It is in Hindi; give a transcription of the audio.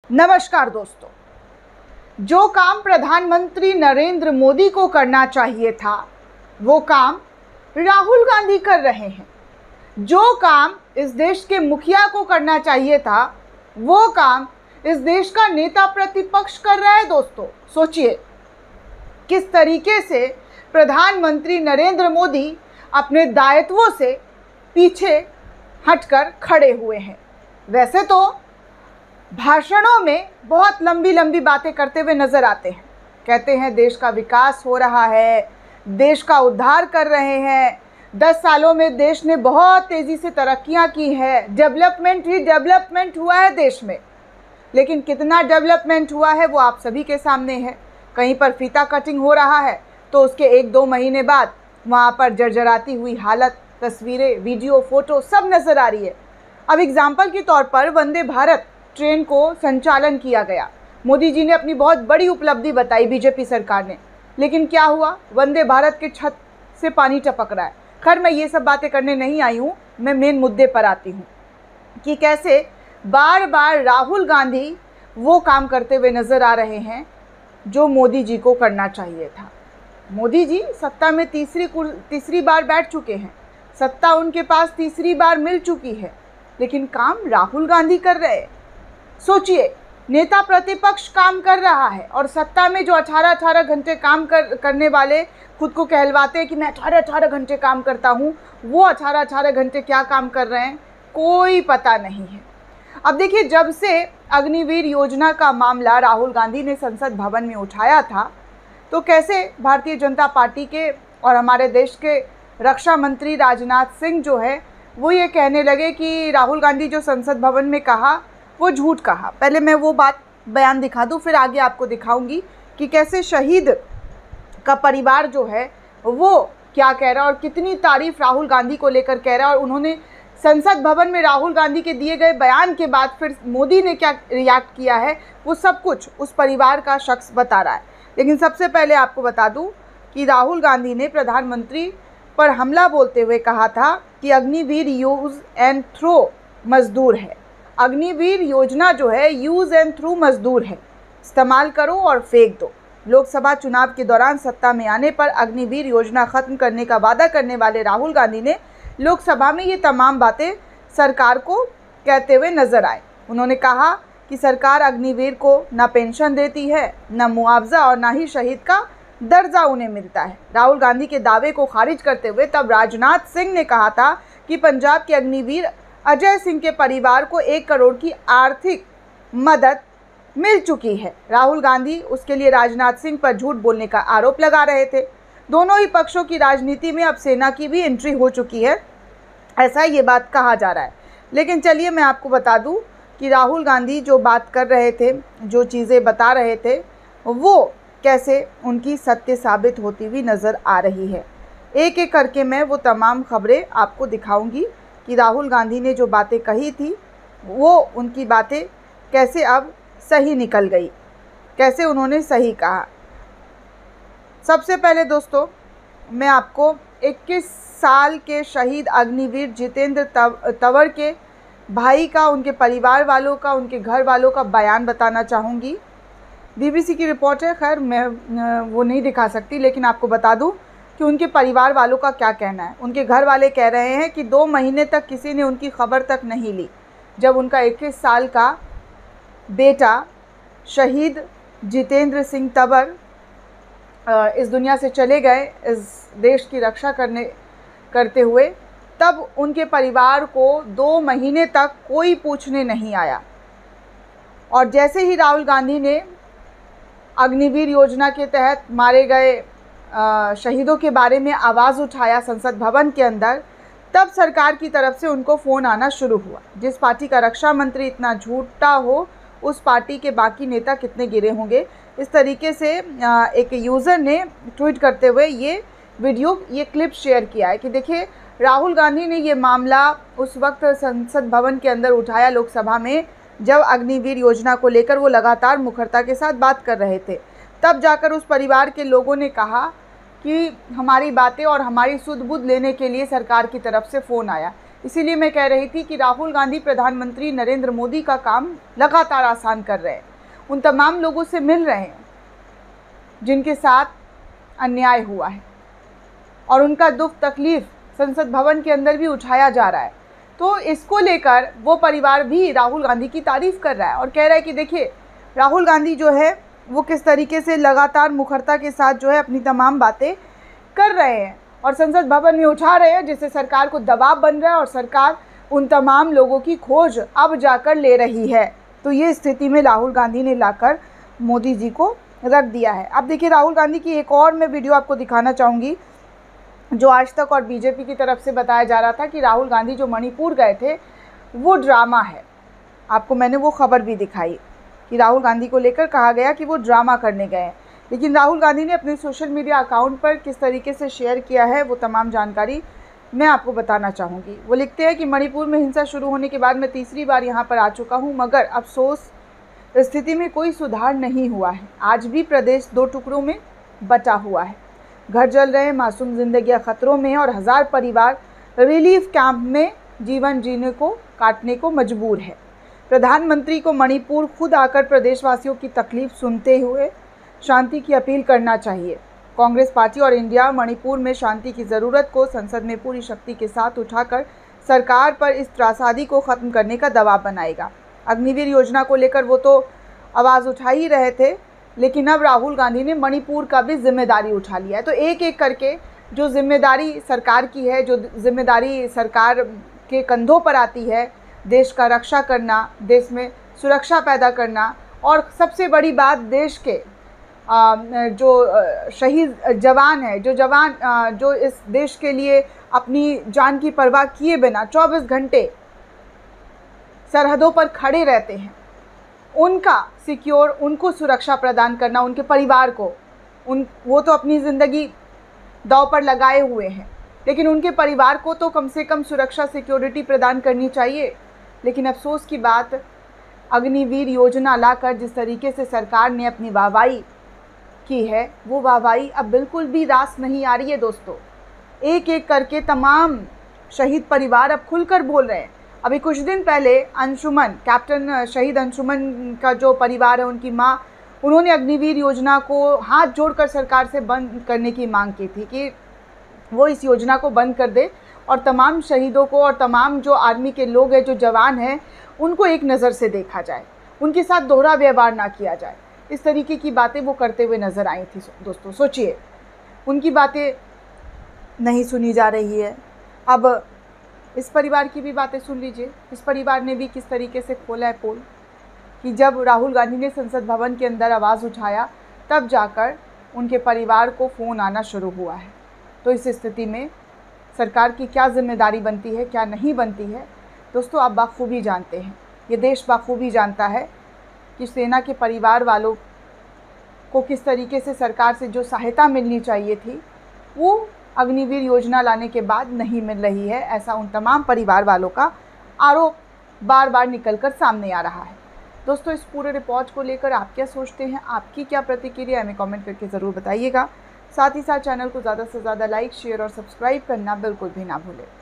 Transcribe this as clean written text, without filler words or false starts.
नमस्कार दोस्तों, जो काम प्रधानमंत्री नरेंद्र मोदी को करना चाहिए था वो काम राहुल गांधी कर रहे हैं। जो काम इस देश के मुखिया को करना चाहिए था वो काम इस देश का नेता प्रतिपक्ष कर रहा है। दोस्तों सोचिए किस तरीके से प्रधानमंत्री नरेंद्र मोदी अपने दायित्वों से पीछे हटकर खड़े हुए हैं। वैसे तो भाषणों में बहुत लंबी लंबी बातें करते हुए नजर आते हैं, कहते हैं देश का विकास हो रहा है, देश का उद्धार कर रहे हैं, 10 सालों में देश ने बहुत तेज़ी से तरक्कियां की है, डेवलपमेंट ही डेवलपमेंट हुआ है देश में। लेकिन कितना डेवलपमेंट हुआ है वो आप सभी के सामने है। कहीं पर फीता कटिंग हो रहा है तो उसके 1-2 महीने बाद वहाँ पर जर्जराती हुई हालत, तस्वीरें, वीडियो, फोटो सब नज़र आ रही है। अब एग्जाम्पल के तौर पर वंदे भारत ट्रेन को संचालन किया गया। मोदी जी ने अपनी बहुत बड़ी उपलब्धि बताई बीजेपी सरकार ने, लेकिन क्या हुआ? वंदे भारत के छत से पानी टपक रहा है। खैर मैं ये सब बातें करने नहीं आई हूँ, मैं मेन मुद्दे पर आती हूँ कि कैसे बार बार राहुल गांधी वो काम करते हुए नज़र आ रहे हैं जो मोदी जी को करना चाहिए था। मोदी जी सत्ता में तीसरी बार बैठ चुके हैं, सत्ता उनके पास तीसरी बार मिल चुकी है, लेकिन काम राहुल गांधी कर रहे हैं। सोचिए, नेता प्रतिपक्ष काम कर रहा है और सत्ता में जो 18-18 घंटे काम करने वाले खुद को कहलवाते हैं कि मैं 18-18 घंटे काम करता हूँ, वो 18-18 घंटे क्या काम कर रहे हैं कोई पता नहीं है। अब देखिए, जब से अग्निवीर योजना का मामला राहुल गांधी ने संसद भवन में उठाया था तो कैसे भारतीय जनता पार्टी के और हमारे देश के रक्षा मंत्री राजनाथ सिंह जो है वो ये कहने लगे कि राहुल गांधी जो संसद भवन में कहा वो झूठ कहा। पहले मैं वो बात बयान दिखा दूँ, फिर आगे आपको दिखाऊंगी कि कैसे शहीद का परिवार जो है वो क्या कह रहा है और कितनी तारीफ राहुल गांधी को लेकर कह रहा है। और उन्होंने संसद भवन में राहुल गांधी के दिए गए बयान के बाद फिर मोदी ने क्या रिएक्ट किया है वो सब कुछ उस परिवार का शख्स बता रहा है। लेकिन सबसे पहले आपको बता दूं कि राहुल गांधी ने प्रधानमंत्री पर हमला बोलते हुए कहा था कि अग्निवीर यूज़ एंड थ्रो मजदूर है। अग्निवीर योजना जो है यूज़ एंड थ्रू मजदूर है, इस्तेमाल करो और फेंक दो। लोकसभा चुनाव के दौरान सत्ता में आने पर अग्निवीर योजना खत्म करने का वादा करने वाले राहुल गांधी ने लोकसभा में ये तमाम बातें सरकार को कहते हुए नजर आए। उन्होंने कहा कि सरकार अग्निवीर को न पेंशन देती है, न मुआवजा और न ही शहीद का दर्जा उन्हें मिलता है। राहुल गांधी के दावे को खारिज करते हुए तब राजनाथ सिंह ने कहा था कि पंजाब के अग्निवीर अजय सिंह के परिवार को 1 करोड़ की आर्थिक मदद मिल चुकी है। राहुल गांधी उसके लिए राजनाथ सिंह पर झूठ बोलने का आरोप लगा रहे थे। दोनों ही पक्षों की राजनीति में अब सेना की भी एंट्री हो चुकी है, ऐसा ये बात कहा जा रहा है। लेकिन चलिए मैं आपको बता दूं कि राहुल गांधी जो बात कर रहे थे, जो चीज़ें बता रहे थे, वो कैसे उनकी सत्य साबित होती हुई नज़र आ रही है। एक एक करके मैं वो तमाम खबरें आपको दिखाऊंगी कि राहुल गांधी ने जो बातें कही थी वो उनकी बातें कैसे अब सही निकल गई, कैसे उन्होंने सही कहा। सबसे पहले दोस्तों मैं आपको 21 साल के शहीद अग्निवीर जितेंद्र तंवर के भाई का, उनके परिवार वालों का, उनके घर वालों का बयान बताना चाहूँगी। बीबीसी की रिपोर्ट है, खैर मैं वो नहीं दिखा सकती, लेकिन आपको बता दूं कि उनके परिवार वालों का क्या कहना है। उनके घर वाले कह रहे हैं कि 2 महीने तक किसी ने उनकी खबर तक नहीं ली। जब उनका 21 साल का बेटा शहीद जितेंद्र सिंह तंवर इस दुनिया से चले गए इस देश की रक्षा करते हुए, तब उनके परिवार को 2 महीने तक कोई पूछने नहीं आया। और जैसे ही राहुल गांधी ने अग्निवीर योजना के तहत मारे गए शहीदों के बारे में आवाज़ उठाया संसद भवन के अंदर, तब सरकार की तरफ से उनको फ़ोन आना शुरू हुआ। जिस पार्टी का रक्षा मंत्री इतना झूठा हो उस पार्टी के बाकी नेता कितने गिरे होंगे। इस तरीके से एक यूज़र ने ट्वीट करते हुए ये वीडियो, ये क्लिप शेयर किया है कि देखिए राहुल गांधी ने ये मामला उस वक्त संसद भवन के अंदर उठाया लोकसभा में, जब अग्निवीर योजना को लेकर वो लगातार मुखरता के साथ बात कर रहे थे। तब जाकर उस परिवार के लोगों ने कहा कि हमारी बातें और हमारी सुध बुध लेने के लिए सरकार की तरफ से फ़ोन आया। इसीलिए मैं कह रही थी कि राहुल गांधी प्रधानमंत्री नरेंद्र मोदी का काम लगातार आसान कर रहे हैं। उन तमाम लोगों से मिल रहे हैं जिनके साथ अन्याय हुआ है और उनका दुख तकलीफ संसद भवन के अंदर भी उठाया जा रहा है। तो इसको लेकर वो परिवार भी राहुल गांधी की तारीफ़ कर रहा है और कह रहा है कि देखिए राहुल गांधी जो है वो किस तरीके से लगातार मुखरता के साथ जो है अपनी तमाम बातें कर रहे हैं और संसद भवन में उठा रहे हैं, जिससे सरकार को दबाव बन रहा है और सरकार उन तमाम लोगों की खोज अब जाकर ले रही है। तो ये स्थिति में राहुल गांधी ने लाकर मोदी जी को रख दिया है। अब देखिए राहुल गांधी की एक और मैं वीडियो आपको दिखाना चाहूँगी, जो आज तक और बीजेपी की तरफ से बताया जा रहा था कि राहुल गांधी जो मणिपुर गए थे वो ड्रामा है। आपको मैंने वो खबर भी दिखाई कि राहुल गांधी को लेकर कहा गया कि वो ड्रामा करने गए हैं, लेकिन राहुल गांधी ने अपने सोशल मीडिया अकाउंट पर किस तरीके से शेयर किया है वो तमाम जानकारी मैं आपको बताना चाहूँगी। वो लिखते हैं कि मणिपुर में हिंसा शुरू होने के बाद मैं तीसरी बार यहाँ पर आ चुका हूँ, मगर अफसोस स्थिति में कोई सुधार नहीं हुआ है। आज भी प्रदेश 2 टुकड़ों में बटा हुआ है। घर जल रहे, मासूम जिंदगियां खतरों में और 1000 परिवार रिलीफ कैंप में जीवन जीने को काटने को मजबूर है। प्रधानमंत्री को मणिपुर खुद आकर प्रदेशवासियों की तकलीफ सुनते हुए शांति की अपील करना चाहिए। कांग्रेस पार्टी और इंडिया मणिपुर में शांति की ज़रूरत को संसद में पूरी शक्ति के साथ उठाकर सरकार पर इस त्रासदी को ख़त्म करने का दबाव बनाएगा। अग्निवीर योजना को लेकर वो तो आवाज़ उठा ही रहे थे, लेकिन अब राहुल गांधी ने मणिपुर का भी जिम्मेदारी उठा लिया है। तो एक एक करके जो जिम्मेदारी सरकार की है, जो जिम्मेदारी सरकार के कंधों पर आती है, देश का रक्षा करना, देश में सुरक्षा पैदा करना और सबसे बड़ी बात देश के जो शहीद जवान है, जो इस देश के लिए अपनी जान की परवाह किए बिना 24 घंटे सरहदों पर खड़े रहते हैं, उनका सिक्योर, उनको सुरक्षा प्रदान करना, उनके परिवार को, वो तो अपनी ज़िंदगी दांव पर लगाए हुए हैं, लेकिन उनके परिवार को तो कम से कम सुरक्षा सिक्योरिटी प्रदान करनी चाहिए। लेकिन अफसोस की बात, अग्निवीर योजना लाकर जिस तरीके से सरकार ने अपनी वाहवाही की है, वो वाहवाही अब बिल्कुल भी रास नहीं आ रही है दोस्तों। एक एक करके तमाम शहीद परिवार अब खुलकर बोल रहे हैं। अभी कुछ दिन पहले अंशुमन, कैप्टन शहीद अंशुमन का जो परिवार है, उनकी माँ, उन्होंने अग्निवीर योजना को हाथ जोड़कर सरकार से बंद करने की मांग की थी कि वो इस योजना को बंद कर दे और तमाम शहीदों को और तमाम जो आर्मी के लोग हैं, जो जवान हैं, उनको एक नज़र से देखा जाए, उनके साथ दोहरा व्यवहार ना किया जाए। इस तरीके की बातें वो करते हुए नज़र आई थी दोस्तों। सोचिए, उनकी बातें नहीं सुनी जा रही है। अब इस परिवार की भी बातें सुन लीजिए। इस परिवार ने भी किस तरीके से खोला है पोल कि जब राहुल गांधी ने संसद भवन के अंदर आवाज़ उठाया, तब जाकर उनके परिवार को फ़ोन आना शुरू हुआ है। तो इस स्थिति में सरकार की क्या जिम्मेदारी बनती है, क्या नहीं बनती है, दोस्तों आप बाखूबी जानते हैं, ये देश बाखूबी जानता है कि सेना के परिवार वालों को किस तरीके से सरकार से जो सहायता मिलनी चाहिए थी, वो अग्निवीर योजना लाने के बाद नहीं मिल रही है। ऐसा उन तमाम परिवार वालों का आरोप बार बार निकलकर सामने आ रहा है। दोस्तों, इस पूरे रिपोर्ट को लेकर आप क्या सोचते हैं, आपकी क्या प्रतिक्रिया, हमें कमेंट करके ज़रूर बताइएगा। साथ ही साथ चैनल को ज़्यादा से ज़्यादा लाइक, शेयर और सब्सक्राइब करना बिल्कुल भी ना भूलें।